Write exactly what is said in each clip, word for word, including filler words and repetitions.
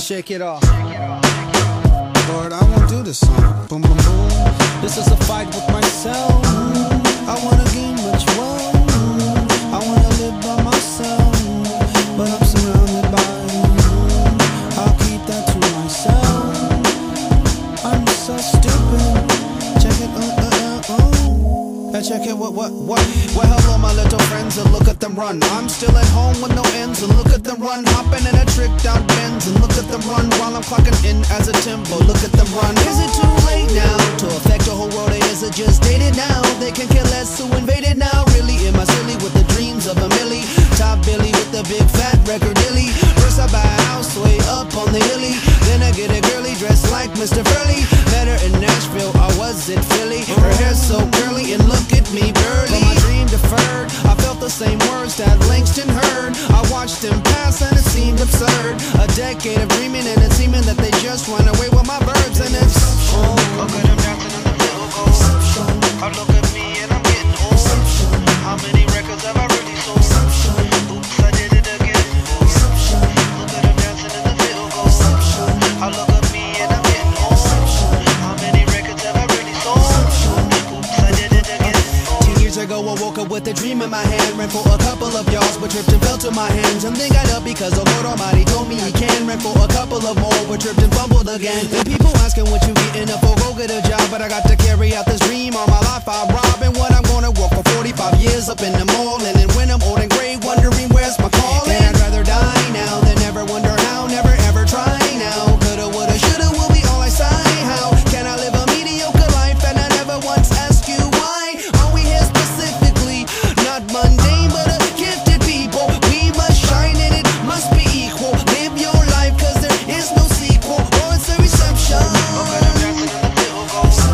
Shake it off. Lord, I won't do this song. Boom, boom, boom. This is a fight with myself. I wanna gain much wealth. I wanna live by myself, but I'm surrounded by you. I'll keep that to myself. I'm so stupid. Check it, uh, uh, uh, oh. Hey, check it, what, what, what? Well, hello, my little friends, and look at them run. I'm still at home with no ends, and look at them run. Hopping in a tricked out Benz, and look at them run. While I'm clocking in as a tempo, look at them run. Is it too late now to affect the whole world, or is it just dated now? They can care less who invaded now. Really, am I silly with the dreams of a milli? Top Billy with the big fat record dilly. First I buy a house way up on the hilly, then I get a girly dressed like Mister Furley. Met her in Nashville, or was it Philly? Her hair's so curly, and look at me, burly. But my dream deferred, I felt the same words that Langston heard. I watched him pass and it seemed absurd. A decade of dreaming and it's seeming that they just run away with my verbs. And it's oh, look at him dancing in the middle. I look at me and I'm getting old. How many records have I really sold? Oops, I did it again. Look at him dancing in the middle. I look at me and I'm getting old. How many records have I really sold? Oops, I did it again. Ten years ago I woke up with a dream in my hand. Ran for a couple of yards, but tripped and fell to my hands. And then got up because the Lord Almighty told me he can. Ran for a couple of more, but tripped and fumbled again. And people asking what you getting up for, go get a job. But I got to carry out this dream all my life. I rob and what I'm gonna work for forty-five years up in the mall. And then when I'm old and gray, wondering where's my calling. And I'd rather die now than ever wonder how. Never ever try now. Coulda, woulda, shoulda will be all I say. How can I live a mediocre life and I never once ask you why? Are we here specifically? Not mundane, but a gifted people. We must shine and it must be equal. Live your life, cause there is no sequel. Or it's a reception. Look at him dancing in the middle.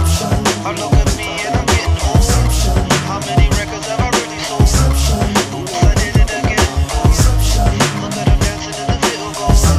I look at me and I'm getting old. How many records have I really sold? Oops, I did it again. Look at him dancing in the middle.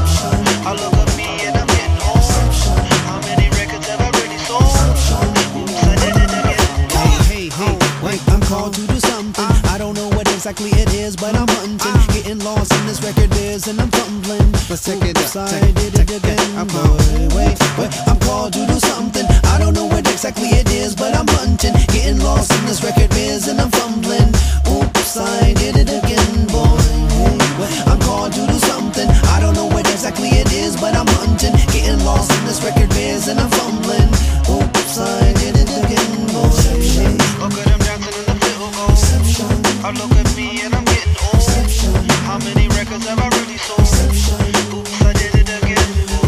I look at me and I'm getting old. How many records have I really sold? Oops, I did it again. Hey, hey, hey, wait, I'm called to do something. I don't know what exactly it is, but I'm hunting. Getting lost in this record biz and I'm fumbling. Let's take it up, I did it again, boy. Wait, wait, I'm called to do something. I don't know what exactly it is, but I'm hunting. Getting lost in this record biz and I'm fumbling. Oops, I did it again, boy. Wait, I'm called to do something. I don't know what exactly it is, but I'm hunting. Getting lost in this record biz and I'm fumbling. Oops, I did it again, boy. Look at him dancing in the middle. I look at me and I'm getting old. How many records have I really sold? Oops, I did it again.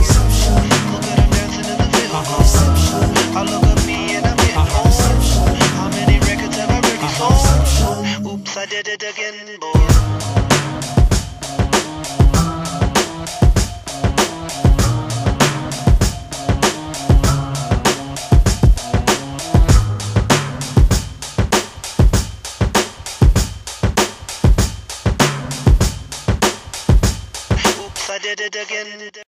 Look at him dancing in the middle. I look at me and I'm getting old. How many records have I really sold? Oops, I did it again, boy. I did it again.